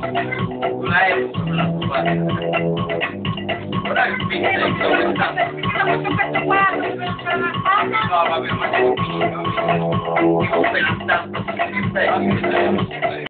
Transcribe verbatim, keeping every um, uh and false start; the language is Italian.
Una è sulla tua. Ora è finito quest'anno. No, vabbè, ma è finito. Comunque non tanto.